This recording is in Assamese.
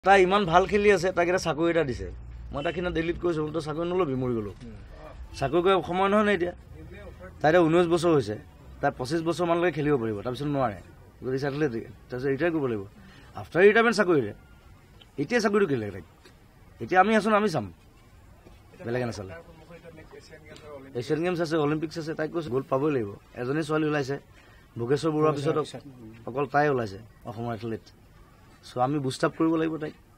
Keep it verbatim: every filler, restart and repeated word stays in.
তাই ইমান ভাল খেলি আছে, তাক এটা চাকৰি এটা দিছে। মই তাক সিদিনা দিল্লীত কৈছোঁ, তই চাকৰি নল'বি, মৰি গ'লোঁ। চাকৰি কৰি সময় নহয় নে এতিয়া? তাই এতিয়া ঊনৈছ বছৰ হৈছে, তাই পঁচিছ বছৰমানলৈকে খেলিব পাৰিব, তাৰপিছত নোৱাৰে। গতিকে এথলেটিক তাৰপিছত ৰিটায়াৰ কৰিব লাগিব। আফটাৰ ৰিটায়াৰমেণ্ট চাকৰিৰে এতিয়া চাকৰিটো কেলে তাইক? এতিয়া আমি আছোঁ, আমি চাম, বেলেগে নাচালে। এছিয়ান গেমছ আছে, অলিম্পিক্স আছে, তাইক কৈছোঁ গ'ল্ড পাবই লাগিব। এজনী ছোৱালী ওলাইছে, ভোগেশ্বৰ বৰুৱাৰ পিছত অকল তাই ওলাইছে অসমৰ এথলেট। চ' আমি বুষ্ট আপ কৰিব লাগিব তাইক।